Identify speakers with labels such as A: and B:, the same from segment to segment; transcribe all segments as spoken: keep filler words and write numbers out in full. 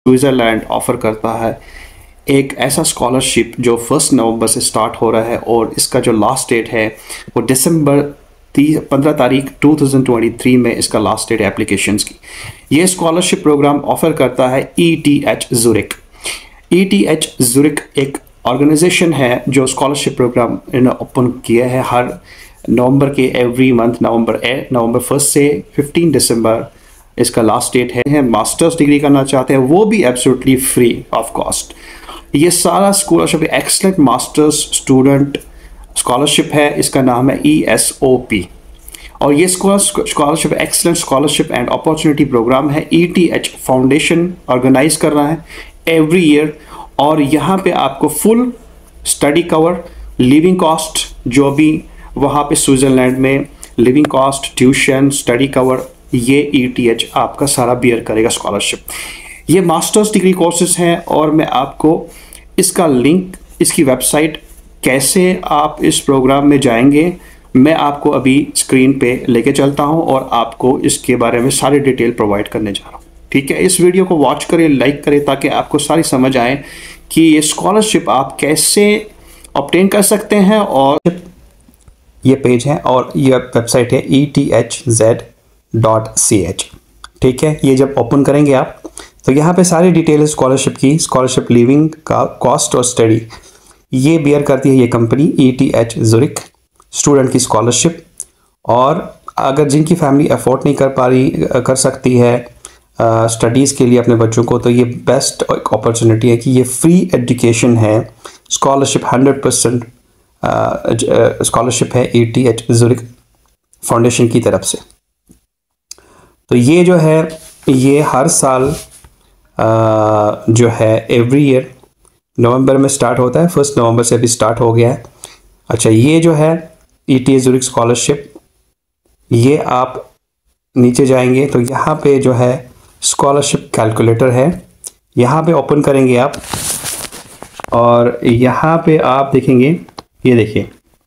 A: Switzerland offer करता है एक ऐसा स्कॉलरशिप जो फर्स्ट नवंबर से स्टार्ट हो रहा है और इसका जो लास्ट डेट है वो दिसंबर पंद्रह तारीख दो हज़ार तेईस में इसका लास्ट डेट है एप्लीकेशंस की। ये स्कॉलरशिप प्रोग्राम ऑफ़र करता है E T H Zurich. E T H Zurich एक ऑर्गेनाइजेशन है जो स्कॉलरशिप प्रोग्राम इन्होंने ओपन किया है हर नवंबर के एवरी मंथ नवंबर ए नवंबर फर्स्ट से फिफ्टीन दिसंबर इसका लास्ट डेट है। मास्टर्स डिग्री करना चाहते हैं वो भी एब्सोल्युटली फ्री ऑफ कॉस्ट। ये सारा scholarship excellent masters student scholarship है, इसका नाम है ई एस ओ पी और ये scholarship excellent scholarship and opportunity program है। E T H foundation organize कर रहा है एवरी ईयर और यहाँ पे आपको full study cover, living cost जो भी वहाँ पे स्विट्ज़रलैंड में living cost, tuition, study cover, ये ई टी एच आपका सारा बियर करेगा स्कॉलरशिप। ये मास्टर्स डिग्री कोर्सेज हैं और मैं आपको इसका लिंक, इसकी वेबसाइट कैसे आप इस प्रोग्राम में जाएंगे मैं आपको अभी स्क्रीन पे लेके चलता हूं और आपको इसके बारे में सारी डिटेल प्रोवाइड करने जा रहा हूं। ठीक है, इस वीडियो को वॉच करें, लाइक करें ताकि आपको सारी समझ आए कि ये स्कॉलरशिप आप कैसे ऑब्टेन कर सकते हैं। और ये पेज है और ये वेबसाइट है E T H Z dot C H. ठीक है, ये जब ओपन करेंगे आप तो यहाँ पे सारी डिटेल है स्कॉलरशिप की, स्कॉलरशिप लिविंग का कॉस्ट और स्टडी ये बियर करती है ये company E T H Zurich student की स्कॉलरशिप। और अगर जिनकी फैमिली अफोर्ड नहीं कर पा रही कर सकती है स्टडीज़ के लिए अपने बच्चों को, तो ये बेस्ट एक अपॉर्चुनिटी है कि ये फ्री एजुकेशन है। स्कॉलरशिप हंड्रेड परसेंट स्कॉलरशिप है E T H Zurich foundation की तरफ से। तो ये जो है ये हर साल आ, जो है एवरी ईयर नवंबर में स्टार्ट होता है, फर्स्ट नवंबर से अभी स्टार्ट हो गया है। अच्छा, ये जो है E T H Zurich scholarship, ये आप नीचे जाएंगे तो यहाँ पे जो है स्कॉलरशिप कैलकुलेटर है, यहाँ पे ओपन करेंगे आप और यहाँ पे आप देखेंगे, ये देखिए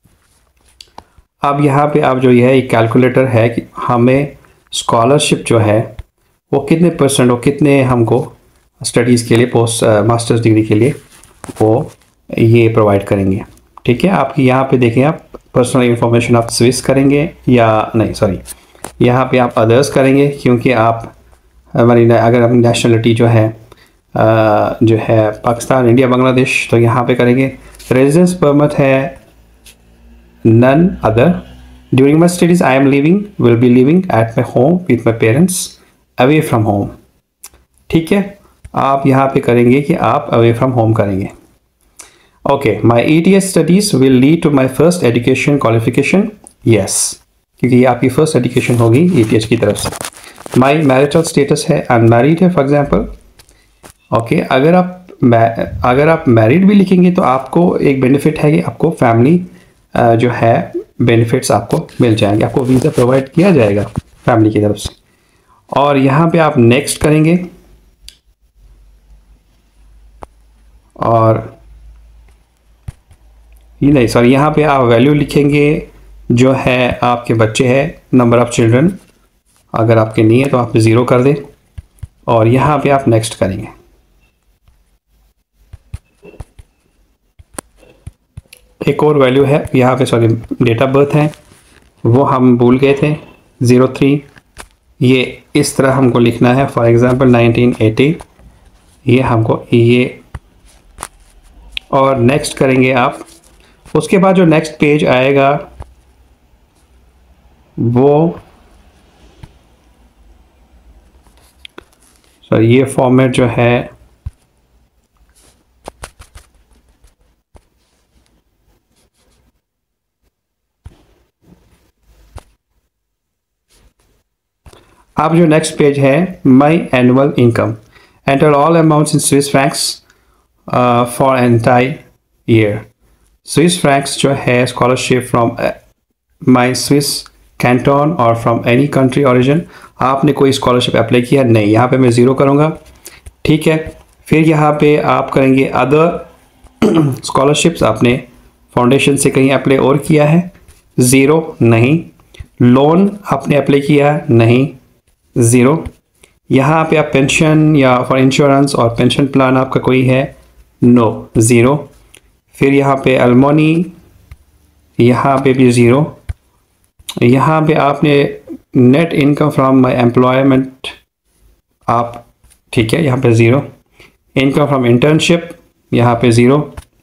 A: अब यहाँ पे आप जो ये है एक कैलकुलेटर है कि हमें स्कॉलरशिप जो है वो कितने परसेंट और कितने हमको स्टडीज़ के लिए पोस्ट मास्टर्स डिग्री के लिए वो ये प्रोवाइड करेंगे। ठीक है, आपकी यहाँ पे देखें आप पर्सनल इंफॉर्मेशन आप स्विस करेंगे या नहीं, सॉरी यहाँ पे आप अदर्स करेंगे क्योंकि आप हमारी अगर अपनी नेशनलिटी जो है आ, जो है पाकिस्तान, इंडिया, बांग्लादेश, तो यहाँ पे करेंगे। रेजिडेंस परमिट है none other. During my studies I am living will be living at my home with my parents away from home. ठीक है, आप यहाँ पे करेंगे कि आप अवे फ्रॉम होम करेंगे। Okay, my E T H studies will lead to my first education qualification, yes, क्योंकि ये आपकी फर्स्ट एजुकेशन होगी ई टी एच की तरफ से। माई मैरिटल स्टेटस है अनमैरिड है फॉर एग्जाम्पल। ओके, अगर आप अगर आप मैरिड भी लिखेंगे तो आपको एक बेनिफिट है कि आपको फैमिली जो है बेनिफिट्स आपको मिल जाएंगे, आपको वीज़ा प्रोवाइड किया जाएगा फैमिली की तरफ से। और यहाँ पे आप नेक्स्ट करेंगे और ये नहीं सॉरी यहाँ पे आप वैल्यू लिखेंगे जो है आपके बच्चे हैं, नंबर ऑफ चिल्ड्रन, अगर आपके नहीं है तो आप ज़ीरो कर दें और यहाँ पे आप नेक्स्ट करेंगे। एक और वैल्यू है यहाँ पे, सॉरी डेट ऑफ बर्थ है वो हम भूल गए थे, ज़ीरो थ्री, ये इस तरह हमको लिखना है। फॉर एग्ज़ाम्पल नाइनटीन एटी, ये हमको ये और नेक्स्ट करेंगे आप। उसके बाद जो नेक्स्ट पेज आएगा वो सॉरी ये फॉर्मेट जो है अब जो नेक्स्ट पेज है my annual income, enter all amounts in Swiss francs for entire year. Swiss francs जो है scholarship from my Swiss canton और फ्रॉम एनी कंट्री ओरिजिन। आपने कोई स्कॉलरशिप अप्लाई किया नहीं, यहाँ पे मैं ज़ीरो करूँगा। ठीक है, फिर यहाँ पे आप करेंगे अदर स्कॉलरशिप्स, आपने फाउंडेशन से कहीं अप्लाई और किया है, ज़ीरो, नहीं। लोन आपने अप्लाई किया नहीं, ज़ीरो। यहाँ पे आप पेंशन या फॉर इंश्योरेंस और पेंशन प्लान आपका कोई है, नो, ज़ीरो। फिर यहाँ पे एलमोनी, यहाँ पे भी ज़ीरो। यहाँ पे आपने net income from my employment आप, ठीक है, यहाँ पे ज़ीरो। इनकम फ्रॉम इंटर्नशिप, यहाँ पे zero.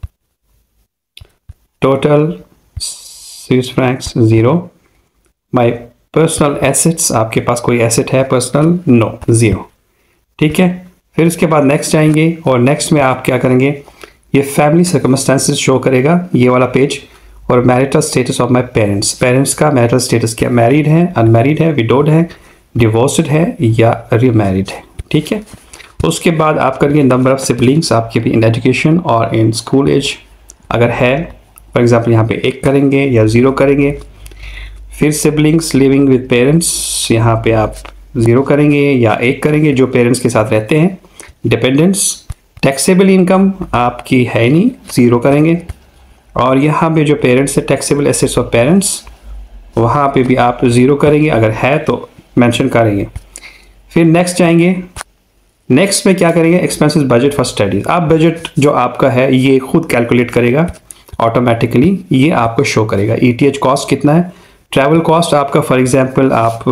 A: Total Swiss francs zero. My personal assets, आपके पास कोई एसेट है पर्सनल, नो, ज़ीरो। ठीक है। फिर उसके बाद नेक्स्ट आएंगे और नेक्स्ट में आप क्या करेंगे, ये फैमिली सर्कमस्टेंसेस शो करेगा ये वाला पेज, और marital status of my parents, parents का मैरिटल स्टेटस क्या, मैरिड है, अनमैरिड है, विडोड है, डिवोर्स्ड है या रीमैरिड है। ठीक है। उसके बाद आप करेंगे नंबर ऑफ सिबलिंग्स आपके भी इन एजुकेशन और इन स्कूल एज, अगर है फॉर एग्जांपल यहाँ पे एक करेंगे या ज़ीरो करेंगे। फिर सिबलिंग्स लिविंग विद पेरेंट्स, यहाँ पे आप ज़ीरो करेंगे या एक करेंगे जो पेरेंट्स के साथ रहते हैं। डिपेंडेंट्स, टैक्सेबल इनकम आपकी है नहीं, ज़ीरो करेंगे। और यहाँ पे जो पेरेंट्स है, टैक्सेबल एसेट्स ऑफ पेरेंट्स, वहाँ पे भी आप ज़ीरो करेंगे, अगर है तो मेंशन करेंगे। फिर नेक्स्ट जाएंगे, नेक्स्ट में क्या करेंगे, एक्सपेंसेस बजट फॉर स्टडीज। आप बजट जो आपका है ये खुद कैलकुलेट करेगा ऑटोमेटिकली, ये आपको शो करेगा। ई टी एच कॉस्ट कितना है, ट्रैवल कॉस्ट आपका फॉर एग्जांपल आप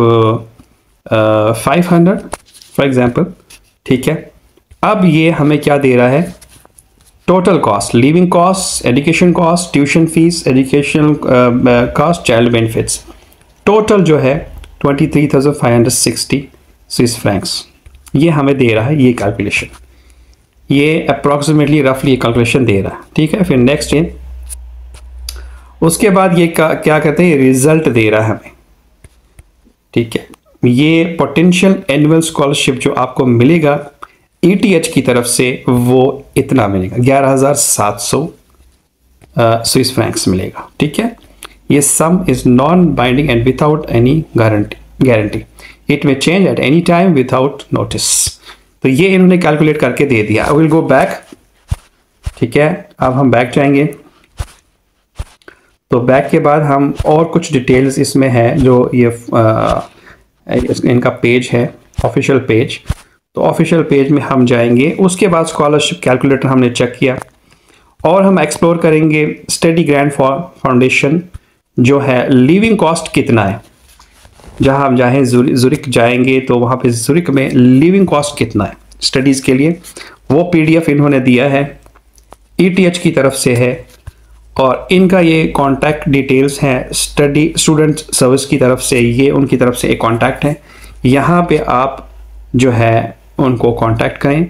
A: फाइव हंड्रेड फॉर एग्जांपल, ठीक है। अब ये हमें क्या दे रहा है, total cost, living cost, education cost, tuition fees, education cost, child benefits, total जो है twenty three thousand five hundred sixty Swiss francs, ये हमें दे रहा है ये कैलकुलेशन, ये अप्रॉक्सीमेटली रफली कैलकुलेशन दे रहा है। ठीक है। फिर नेक्स्ट ये, उसके बाद ये क्या कहते हैं, रिजल्ट दे रहा है हमें। ठीक है। ये पोटेंशियल एनुअल स्कॉलरशिप जो आपको मिलेगा ई टी एच की तरफ से, वो इतना मिलेगा, ग्यारह हज़ार सात सौ स्विस फ्रैंक्स मिलेगा। ठीक है। ये sum is non binding and without any guarantee guarantee it may change at any time without notice. तो ये इन्होंने कैलकुलेट करके दे दिया। I will go back. ठीक है। अब हम बैक जाएंगे, तो बैक के बाद हम और कुछ डिटेल्स इसमें है जो ये आ, इनका पेज है, ऑफिशियल पेज। तो ऑफिशियल पेज में हम जाएंगे, उसके बाद स्कॉलरशिप कैलकुलेटर हमने चेक किया और हम एक्सप्लोर करेंगे स्टडी ग्रांट फॉर फाउंडेशन जो है, लिविंग कॉस्ट कितना है। जहां हम जाएं जुरिक जाएंगे तो वहां पे जुरिक में लिविंग कॉस्ट कितना है स्टडीज़ के लिए, वो पीडीएफ इन्होंने दिया है, ई टी एच की तरफ से है। और इनका ये कॉन्टैक्ट डिटेल्स हैं स्टडी स्टूडेंट सर्विस की तरफ से, ये उनकी तरफ से एक कॉन्टैक्ट है। यहाँ पे आप जो है उनको कांटेक्ट करें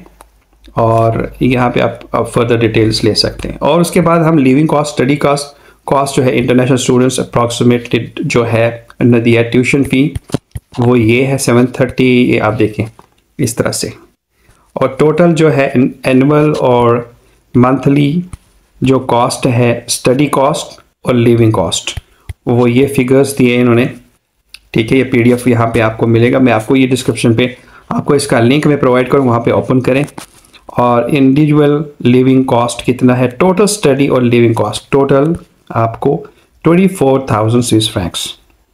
A: और यहाँ पे आप, आप फर्दर डिटेल्स ले सकते हैं। और उसके बाद हम living cost, study cost cost जो है इंटरनेशनल स्टूडेंट्स अप्रॉक्सीमेटेड जो है दिया, ट्यूशन फी वो ये है सेवन थर्टी, ये आप देखें इस तरह से। और टोटल जो है एनुअल और मंथली जो कॉस्ट है, स्टडी कॉस्ट और लिविंग कॉस्ट, वो ये फिगर्स दिए इन्होंने। ठीक है। ये पीडीएफ यहाँ पे आपको मिलेगा, मैं आपको ये डिस्क्रिप्शन पे आपको इसका लिंक में प्रोवाइड करूँ, वहाँ पे ओपन करें। और इंडिविजुअल लिविंग कॉस्ट कितना है, टोटल स्टडी और लिविंग कॉस्ट टोटल आपको twenty four thousand Swiss francs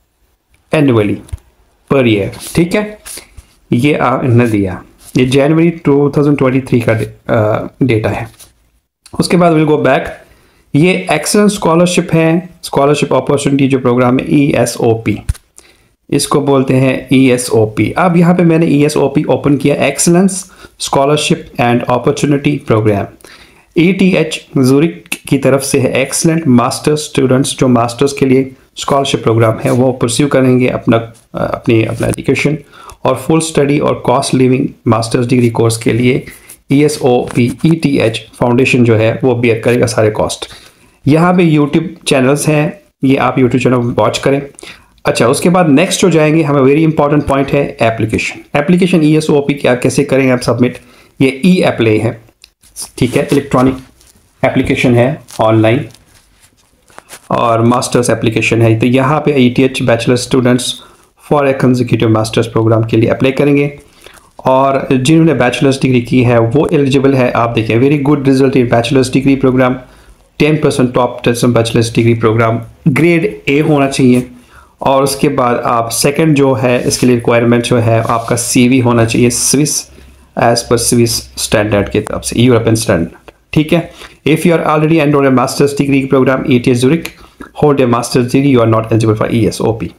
A: annually per year. ठीक है। ये इन्होंने दिया, ये जनवरी टू थाउजेंड ट्वेंटी थ्री का डेटा है। उसके बाद विल गो बैक, ये एक्सेलेंस स्कॉलरशिप है, स्कॉलरशिप अपॉर्चुनिटी जो प्रोग्राम है, ई एस ओ पी, इसको बोलते हैं ई एस ओ पी। अब यहाँ पे मैंने E S O P open किया, excellence scholarship and opportunity program, E T H Zurich की तरफ से है। एक्सलेंट मास्टर्स स्टूडेंट्स जो मास्टर्स के लिए स्कॉलरशिप प्रोग्राम है वो परस्यू करेंगे अपना अपनी अपना एजुकेशन, और फुल स्टडी और cost living masters degree course के लिए E S O P E T H foundation जो है वो बेयर करेगा सारे कॉस्ट। यहाँ पे यूट्यूब चैनल्स हैं, ये आप यूट्यूब चैनल वॉच करें। अच्छा, उसके बाद नेक्स्ट जो जाएंगे, हमें वेरी इंपॉर्टेंट पॉइंट है application. Application E S O P क्या कैसे करेंगे आप सबमिट, ये ई एप्लाई है। ठीक है। इलेक्ट्रॉनिक एप्लीकेशन है ऑनलाइन और मास्टर्स एप्लीकेशन है। तो यहाँ पे E T H bachelor students for a consecutive masters program के लिए अप्लाई करेंगे, और जिन्होंने बैचलर्स डिग्री की है वो एलिजिबल है। आप देखें, very good result in bachelors degree program, ten percent top test bachelors degree program, grade A होना चाहिए, और उसके बाद आप सेकंड जो है इसके लिए रिक्वायरमेंट जो है आपका सीवी होना चाहिए Swiss as per Swiss standard की तरफ से, यूरोपियन स्टैंडर्ड, ठीक है। If you are already enrolled in masters degree program E T H Zurich, hold a masters degree, you are not eligible for E S O P.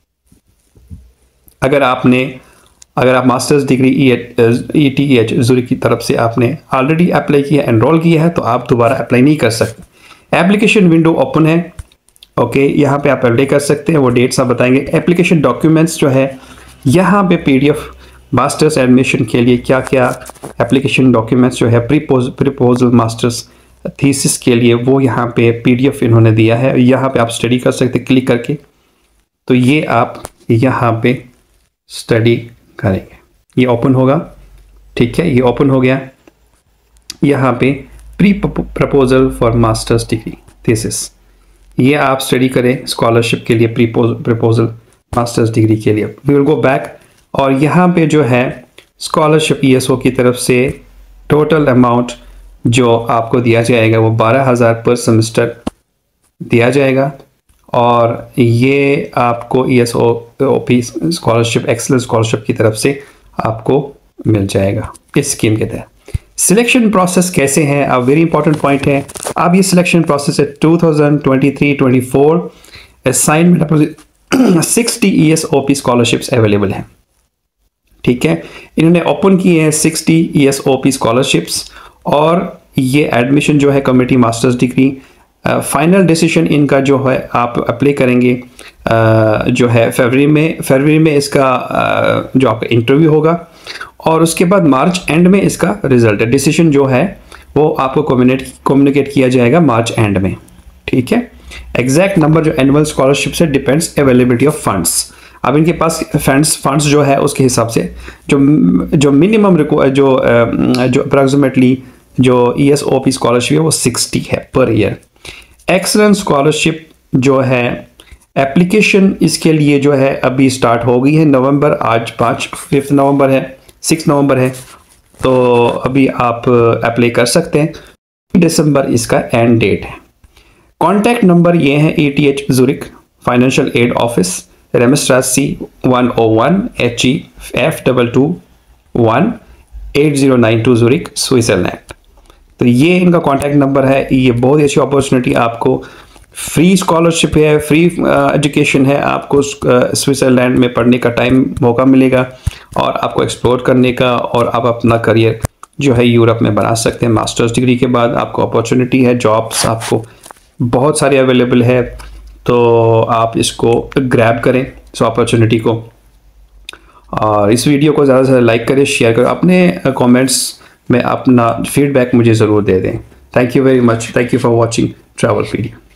A: अगर आपने अगर आप masters degree E T H Zurich की तरफ से आपने already apply किया, enrol किया है, तो आप दोबारा अप्लाई नहीं कर सकते। एप्लीकेशन विंडो ओपन है, ओके okay, यहाँ पे आप अप्लाई कर सकते हैं, वो डेट्स आप बताएंगे। एप्लीकेशन डॉक्यूमेंट्स जो है यहाँ पे पीडीएफ मास्टर्स एडमिशन के लिए क्या क्या एप्लीकेशन डॉक्यूमेंट्स जो है प्रीपोजल मास्टर्स थीसिस के लिए वो यहाँ पे पीडीएफ इन्होंने दिया है, यहाँ पे आप स्टडी कर सकते हैं क्लिक करके। तो ये आप यहाँ पे स्टडी करेंगे, ये ओपन होगा, ठीक है, ये ओपन हो गया। यहाँ पे pre proposal for masters degree thesis, ये आप स्टडी करें स्कॉलरशिप के लिए, प्री प्रपोजल मास्टर्स डिग्री के लिए। वी विल गो बैक और यहाँ पे जो है स्कॉलरशिप ई एस ओ की तरफ से टोटल अमाउंट जो आपको दिया जाएगा वो बारह हज़ार पर सेमेस्टर दिया जाएगा, और ये आपको E S O P scholarship excellence scholarship की तरफ से आपको मिल जाएगा इस स्कीम के तहत। सिलेक्शन प्रोसेस कैसे हैं, अब वेरी इंपॉर्टेंट पॉइंट है। अब ये सिलेक्शन प्रोसेस है two thousand twenty three twenty four assignment sixty E S O P scholarships available हैं, ठीक है। इन्होंने ओपन किए हैं sixty E S O P scholarships, और ये एडमिशन जो है community masters degree final decision इनका जो है आप अप्लाई करेंगे uh, जो है फरवरी में फरवरी में इसका uh, जो आपका इंटरव्यू होगा, और उसके बाद मार्च एंड में इसका रिजल्ट डिसीजन जो है वो आपको कम्युनिकेट कम्युनिकेट किया जाएगा मार्च एंड में, ठीक है। एग्जैक्ट नंबर जो एनुअल स्कॉलरशिप से डिपेंड्स अवेलेबिलिटी ऑफ फंड्स। अब इनके पास फंड्स फंड्स जो है उसके हिसाब से जो जो मिनिमम जो जो अप्रॉक्सीमेटली जो E S O P scholarship है वो सिक्सटी है पर ईयर। एक्सेलेंस स्कॉलरशिप जो है एप्लीकेशन इसके लिए जो है अभी स्टार्ट हो गई है नवंबर, आज पाँच फिफ्थ नवंबर है, सिक्स नवंबर है, तो अभी आप अप्लाई कर सकते हैं। दिसंबर इसका एंड डेट है। कॉन्टैक्ट नंबर ये है E T H Zurich financial aid office, Rämistrasse C one O one H E F double two one eight zero nine two Zurich Switzerland. तो ये इनका कॉन्टैक्ट नंबर है। ये बहुत ही अच्छी अपॉर्चुनिटी, आपको फ्री स्कॉलरशिप है, फ्री एजुकेशन है, आपको स्विट्ज़रलैंड में पढ़ने का टाइम मौका मिलेगा और आपको एक्सप्लोर करने का, और आप अपना करियर जो है यूरोप में बना सकते हैं। मास्टर्स डिग्री के बाद आपको अपॉर्चुनिटी है, जॉब्स आपको बहुत सारी अवेलेबल है, तो आप इसको ग्रैब करें इस अपॉर्चुनिटी को। और इस वीडियो को ज़्यादा से ज़्यादा लाइक करें, शेयर करें, अपने कमेंट्स में अपना फीडबैक मुझे ज़रूर दे दें। Thank you very much, thank you for watching travel video.